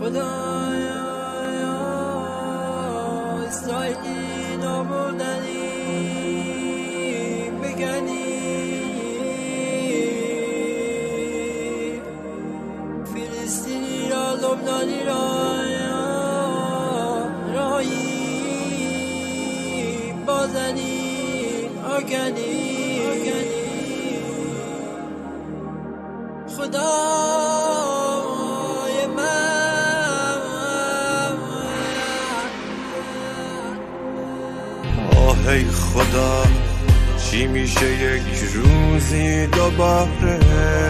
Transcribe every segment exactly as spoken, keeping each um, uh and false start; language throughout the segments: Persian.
خدایا اسرائیلی نابردنی بگنی فلسطینی را لبنانی را راهی بازنی آگنی خدای من آه ای خدا چی میشه یک روزی دوباره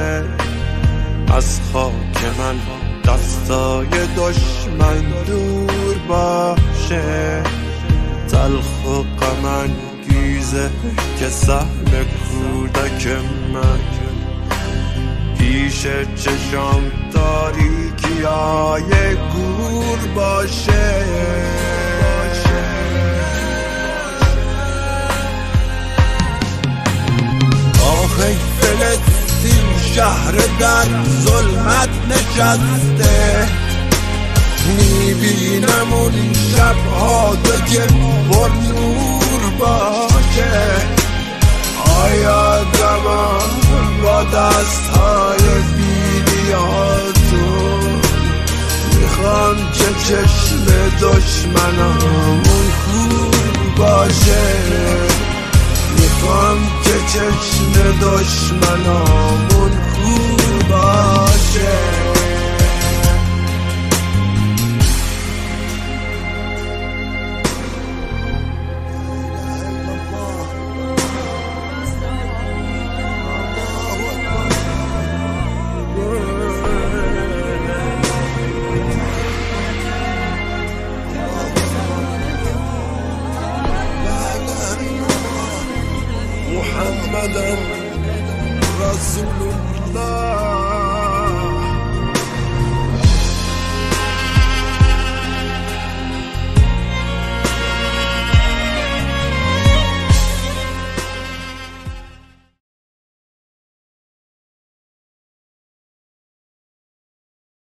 از خاک من دستای دشمن دور باشه تلخ و غم انگیزه که سهم کودک من پیش چشام تاریکی های گور باشه آخ ای فلسطین شهر در ظلمت نشسته میبینم اون شبها تو که پر نور باشه آیا زمان با دستهای بی‌نیازون میخوام که چشم دشمنامون کور باشه میخوام که چشم دشمنامون کور باشه محمدًا